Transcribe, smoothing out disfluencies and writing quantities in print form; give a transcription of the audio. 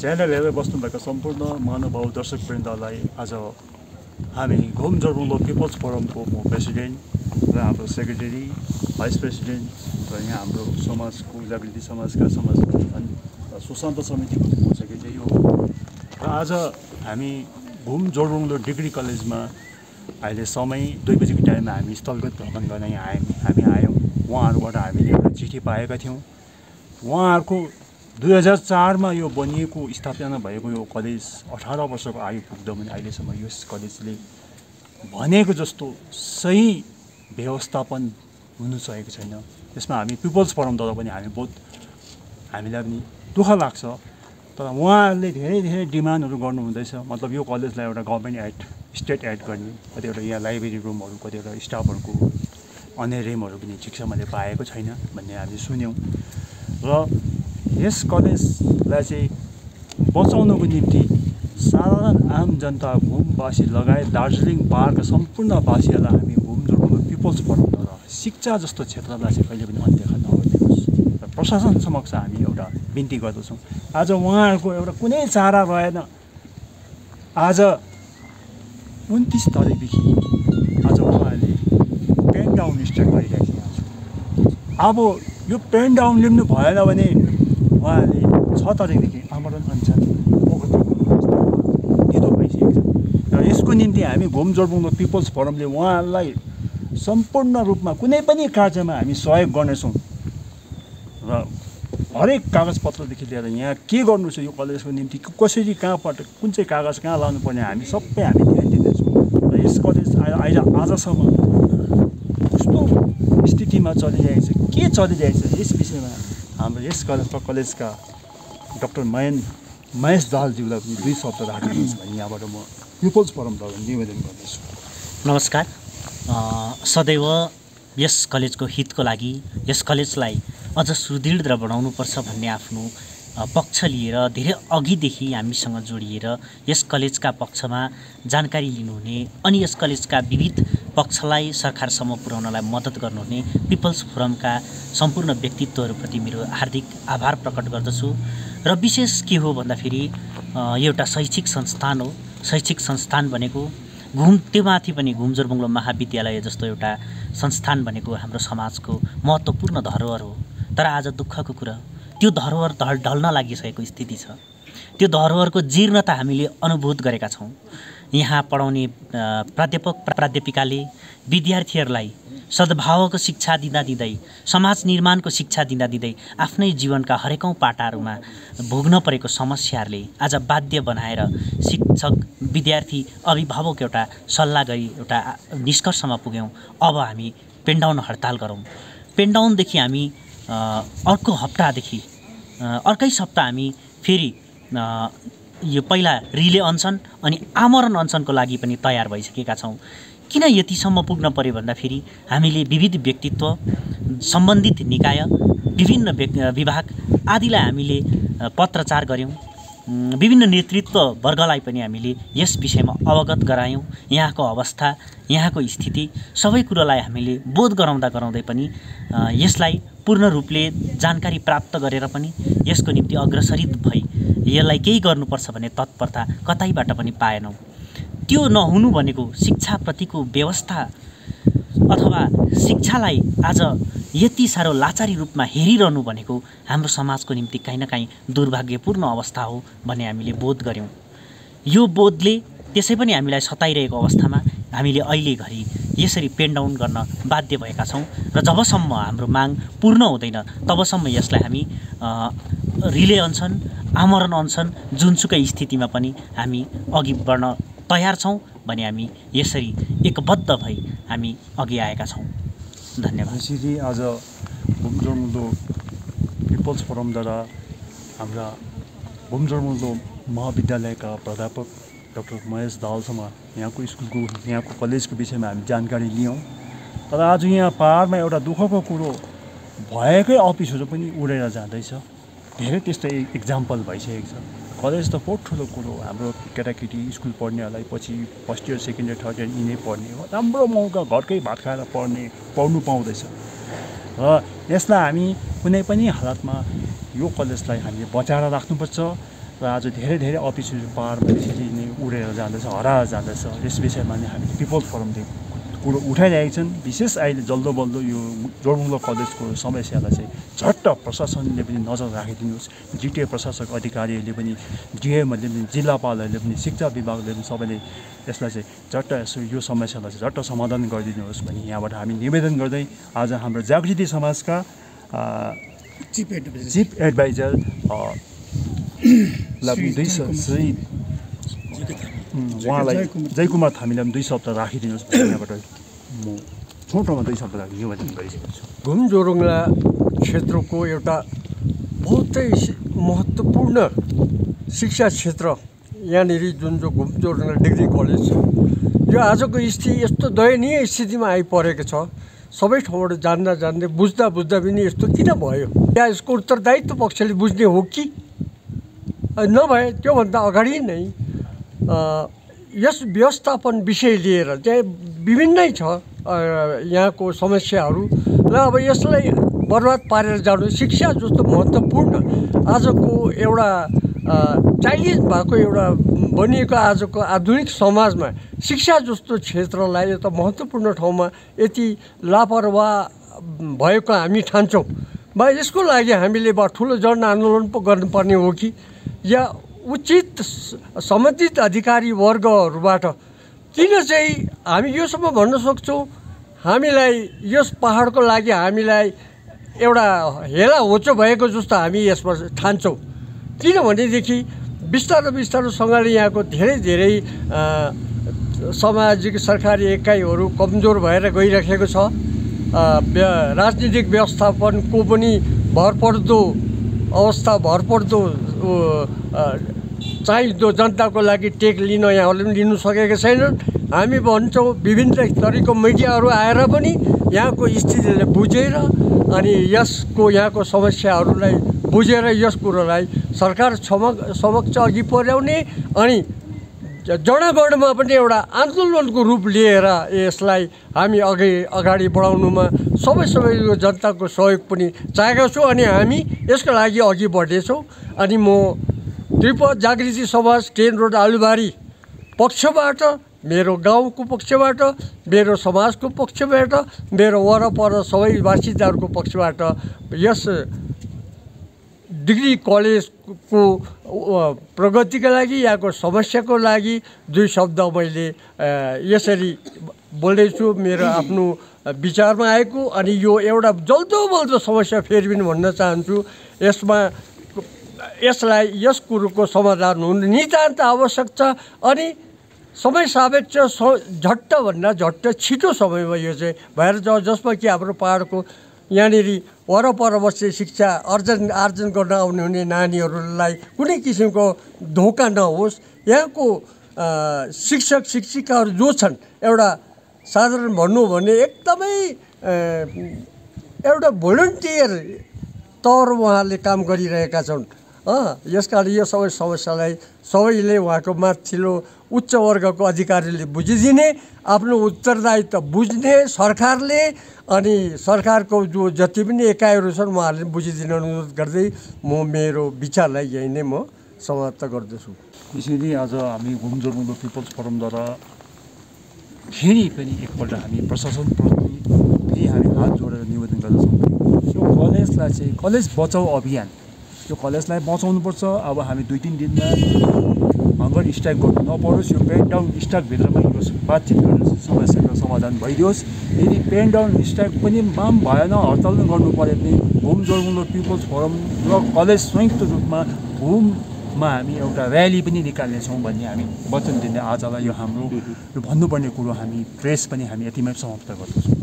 Channel हेरेर बस्नुभएका सम्पूर्ण महानुभाव दर्शकवृन्दलाई आज हामी घुम जोरबुङ पिपल्स फोरमको म प्रेसिडेन्ट र हाम्रो सेक्रेटरी भाइस प्रेसिडेन्ट र यहाँ हाम्रो समाजको जागृति समाजका अनि सुशान्त समितिको म सेक्रेटरी हो। र आज हामी घुम जोरबुङ डिग्री कलेजमा अहिले समय 2 बजेको टाइममा हामी स्थलगत भ्रमण गर्न यहाँ हामी आयौँ। उहाँहरूबाट हामीले एउटा चिठी पाएका थियौँ। उहाँहरूको 2004 मा यो बनिएको स्थापना भएको यो कलेज 18 वर्षको आयु पुग्दा पनि अहिलेसम्म यस कलेजले भनेको जस्तो सही व्यवस्थापन हुनु सकेको छैन। यसमा हामी पिपल्स फोरमद्वारा पनि हामीलाई पनि दुःख लाग्छ। तर उहाँहरूले धेरै डिमान्डहरू गर्नुहुँदैछ। मतलब यो कलेजलाई एउटा गभर्मेन्ट एड स्टेट एड गर्ने, कतिवटा यहाँ लाइब्रेरी रुमहरू, कतिवटा स्टाफहरूको अन्य रेमहरू पनि ठिकसँगले पाएको छैन भन्ने हामीले सुन्यौँ। र यस कलेजलाई चाहिँ बचाउनको निम्ति साधारण आम जनता घुमवासी लगायत दार्जिलिङ पहाडका सम्पूर्ण वासीहरूलाई हामी घुम जोरबुङ पिपल्स फोरमद्वारा शिक्षा जस्तो क्षेत्रलाई चाहिँ कहिले पनि अनदेखा नगरिदिनुहोस् र प्रशासन समक्ष हामी एउटा बिन्ती गर्दछौँ। आज उहाँहरूको एउटा कुनै चारा रहेन। आज 29 तारिकदेखि आज उहाँहरूले पेन डाउन स्टार्ट गरिरहेको छ। अब यो पेन डाउन लिनु भएन भने उहाँहरूले 6 तारिकदेखि आमरण अनसन ढिलो भइसकेको छ। र यसको निम्ति हामी घुम जोरबुङ पिपल्स फोरमले उहाँहरूलाई सम्पूर्ण रूपमा कुनै पनि कार्यमा हामी सहयोग गर्नेछौँ। र हरेक कागजपत्रदेखि लिएर यहाँ के गर्नु छ यो कलेजको निम्ति, कसरी कहाँबाट कुन चाहिँ कागज कहाँ लानुपर्ने हामी सबै हामी ध्यान दिनेछौँ। र यस कलेज आजसम्म कस्तो स्थितिमा चलिरहेको छ, के चलिरहेको छ, यस विषयमा हाम्रो यस कलेजका डाक्टर महेश दाहालज्यूलाई पनि 2 शब्द राखिदिनुहोस् भने यहाँबाट म पिपल्स फोरमद्वारा निवेदन गर्दैछु। नमस्कार। सदैव यस कलेजको हितको लागि यस कलेजलाई अझ सुदृढ र बनाउनुपर्छ भन्ने आफ्नो पक्ष लिएर धेरै अघिदेखि हामीसँग जोडिएर यस कलेजका पक्षमा जानकारी लिनुहुने अनि यस कलेजका विविध पक्षलाई सरकारसम्म पुर्याउनलाई मद्दत गर्नुहुने पिपल्स फोरमका सम्पूर्ण व्यक्तित्वहरूप्रति मेरो हार्दिक आभार प्रकट गर्दछु। र विशेष के हो भन्दाखेरि एउटा शैक्षिक संस्थान हो। शैक्षिक संस्थान भनेको त्योमाथि पनि घुम जोरबुङ महाविद्यालय जस्तो एउटा संस्थान भनेको हाम्रो समाजको महत्त्वपूर्ण धरोहर हो। तर आज दुःखको कुरा त्यो धरोहर ढल्न लागिसकेको स्थिति छ। त्यो धरोहरको जीर्णता हामीले अनुभूत गरेका छौँ। यहाँ पढाउने प्राध्यापिकाले विद्यार्थीहरूलाई सद्भावको शिक्षा दिँदै समाज निर्माणको शिक्षा दिँदै आफ्नै जीवनका हरेकौँ पाटाहरूमा भोग्न परेको समस्याहरूले आज बाध्य बनाएर शिक्षक विद्यार्थी अभिभावक एउटा सल्लाह गरी एउटा निष्कर्षमा पुग्यौँ। अब हामी पेनडाउन हडताल गरौँ। पेनडाउनदेखि हामी अर्को हप्तादेखि अर्कै सप्ताह हामी फेरि यो पहिला रिले अनसन अनि आमरण अनसनको लागि पनि तयार भइसकेका छौँ। किन यतिसम्म पुग्न पर्यो भन्दाखेरि हामीले विविध व्यक्तित्व, सम्बन्धित निकाय, विभिन्न विभाग आदिलाई हामीले पत्रचार गऱ्यौँ। विभिन्न नेतृत्व वर्गलाई पनि हामीले यस विषयमा अवगत गरायौँ। यहाँको अवस्था, यहाँको स्थिति सबै कुरालाई हामीले बोध गराउँदै पनि यसलाई पूर्ण रूपले जानकारी प्राप्त गरेर पनि यसको निम्ति अग्रसरित भई यसलाई केही गर्नुपर्छ भन्ने तत्परता कतैबाट पनि पाएनौँ। त्यो नहुनु भनेको शिक्षाप्रतिको व्यवस्था अथवा शिक्षालाई आज यति साह्रो लाचारी रूपमा हेरिरहनु भनेको हाम्रो समाजको निम्ति कहीँ न कहीँ दुर्भाग्यपूर्ण अवस्था हो भन्ने हामीले बोध गऱ्यौँ। यो बोधले त्यसै पनि हामीलाई सताइरहेको अवस्थामा हामीले अहिले घरि यसरी पेनडाउन गर्न बाध्य भएका छौँ। र जबसम्म हाम्रो माग पूर्ण हुँदैन तबसम्म यसलाई हामी रिले अनसन, आमरण अनसन जुनसुकै स्थितिमा पनि हामी अघि बढ्न तयार छौँ भने हामी यसरी एकबद्ध भई हामी अघि आएका छौँ। धन्यवाद। यसरी आज घुम जोरबुङ पिपल्स फोरमद्वारा हाम्रा घुम जोरबुङ महाविद्यालयका प्राध्यापक डाक्टर महेश दाहालसँग यहाँको कलेजको विषयमा हामी जानकारी लियौँ। तर आज यहाँ पहाडमा एउटा दुःखको कुरो भएकै अफिसहरू पनि उडेर जाँदैछ। धेरै त्यस्तो इक्जाम्पल भइसकेको छ। कलेज त बहुत ठुलो कुरो। हाम्रो केटाकेटी स्कुल पढ्नेहरूलाई पछि first year, second year, third year यिनै पढ्ने हो। राम्रो मौका, घरकै भात खाएर पढ्नु पाउँदैछ। र यसलाई हामी कुनै पनि हालतमा यो कलेजलाई हामीले बचाएर राख्नुपर्छ। र र आज धेरै धेरै अफिसहरू पारमा त्यसरी नै उडेर जाँदैछ, हराएर जाँदैछ। यस विषयमा नै हामीले पिपल्स फोरमले कुरो उठाइरहेका छन्। विशेष अहिले जल्दो बल्दो यो जोरबुङ कलेजको समस्यालाई चाहिँ झट्ट प्रशासनले पनि नजर राखिदिनुहोस्। जिटिए प्रशासक अधिकारीहरूले पनि, डिएमहरूले पनि, जिल्लापालहरूले पनि, शिक्षा विभागले पनि सबैले यसलाई चाहिँ झट्ट यो समस्यालाई चाहिँ झट्ट समाधान गरिदिनुहोस् भनी यहाँबाट हामी निवेदन गर्दै आज हाम्रो जागृति समाजका चिफ एडभाइजर उहाँलाई जयकुमार थामीलाई पनि 2 शब्द राखिदिनुहोस् भने यहाँबाट म छोटोमा 2 शब्द राखी निवेदन गरिसकेको छु। घुम जोरबङ्गला क्षेत्रको एउटा बहुतै महत्त्वपूर्ण शिक्षा क्षेत्र यहाँनिर जुन घुम जोरबङ्गला डिग्री कलेज छ, यो आजको स्थिति यस्तो दयनीय स्थितिमा आइपरेको छ। सबै ठाउँबाट जान्दै बुझ्दा पनि यस्तो किन भयो, या यसको उत्तरदायित्व पक्षले बुझ्ने हो कि नभए त्योभन्दा अगाडि नै यस व्यवस्थापन विषय लिएर चाहिँ विभिन्नै छ यहाँको समस्याहरू र अब यसलाई बर्बाद पारेर जानु। शिक्षा जस्तो महत्त्वपूर्ण आजको एउटा चाइल्डिस भएको एउटा बनिएको आजको आधुनिक समाजमा शिक्षा जस्तो क्षेत्रलाई एउटा महत्त्वपूर्ण ठाउँमा यति लापरवाह भएको हामी ठान्छौँ। यसको लागि हामीले ठुलो जन आन्दोलन पो गर्नुपर्ने हो कि, या उचित सम्बन्धित अधिकारी वर्गहरूबाट किन चाहिँ हामी योसम्म भन्न सक्छौँ, हामीलाई यस पहाडको लागि हामीलाई एउटा हेला होचो भएको जस्तो हामी यसमा ठान्छौँ। किनभनेदेखि बिस्तारोसँगले यहाँको धेरै सामाजिक सरकारी एकाइहरू कमजोर भएर गइरहेको छ। राजनीतिक व्यवस्थापनको पनि भरपर्दो अवस्था, भरपर्दो चाहिँदो जनताको लागि टेक लिन यहाँहरूले पनि लिनु सकेका छैनन्। हामी भन्छौँ विभिन्न थरीको मिडियाहरू आएर पनि यहाँको स्थितिलाई बुझेर अनि यहाँको समस्याहरूलाई बुझेर यस कुरोलाई सरकार समक्ष अघि पुर्याउने अनि जनगणमा पनि एउटा आन्दोलनको रूप लिएर यसलाई हामी अगाडि बढाउनुमा सबै जनताको सहयोग पनि चाहेका छौँ अनि हामी यसको लागि अघि बढ्नेछौँ। अनि म त्रिपुरा जागृति समाज 10 रोड आलुबारी पक्षबाट, मेरो गाउँको पक्षबाट, मेरो समाजको पक्षबाट, मेरो वरपर सबै बासिन्दाहरूको पक्षबाट यस डिग्री कलेजको प्रगतिका लागि, यहाँको समस्याको लागि 2 शब्द मैले यसरी बोल्दैछु। मेरो आफ्नो विचारमा आएको अनि यो एउटा जल्दो समस्या फेरि पनि भन्न चाहन्छु। यसलाई यस कुरोको समाधान हुनु नितान्त आवश्यक छ अनि समय सापेक्ष झट्टभन्दा झट्ट छिटो समयमा यो चाहिँ भएर जाओस्, जसमा कि हाम्रो पहाडको यहाँनिर वरपर बस्ने शिक्षा आर्जन गर्न आउने हुने नानीहरूलाई कुनै किसिमको धोका नहोस्। यहाँको शिक्षक शिक्षिकाहरू जो छन् एउटा साधारण भन्नु भने एकदमै एउटा भोलिन्टियर तौर उहाँले काम गरिरहेका छन्। यसकारण यो सबै समस्यालाई सबैले उहाँको माथिल्लो उच्च वर्गको अधिकारीले बुझिदिने, आफ्नो उत्तरदायित्व बुझ्ने सरकारले अनि सरकारको जो जति पनि एकाइहरू छन् उहाँहरूले बुझिदिन अनुरोध गर्दै म मेरो विचारलाई यही नै म समाप्त गर्दछु। यसरी आज हामी घुम जोरबुङ पिपल्स फोरमद्वारा फेरि पनि एकपल्ट हामी प्रशासनप्रति फेरि हामी हात जोडेर निवेदन गर्दछौँ। यो कलेजलाई चाहिँ कलेज बचाउ अभियान, यो कलेजलाई बचाउनुपर्छ। अब हामी 2-3 दिनमा हङ्गर स्ट्राइक गर्नु नपरोस्, यो पेन डाउन स्ट्राइकभित्रमा यो बातचित गरेर समस्याको समाधान भइदियोस्। यदि पेन डाउन स्ट्राइक पनि भएन, हडताल गर्नु पऱ्यो भने घुम जोरबुङ पिपल्स फोरम र कलेज संयुक्त रूपमा घुममा हामी एउटा र्याली पनि निकाल्नेछौँ भन्ने हामी वचन दिँदै आजलाई यो हाम्रो यो भन्नुपर्ने कुरो हामी प्रेस पनि हामी यतिमै समाप्त गर्दछौँ।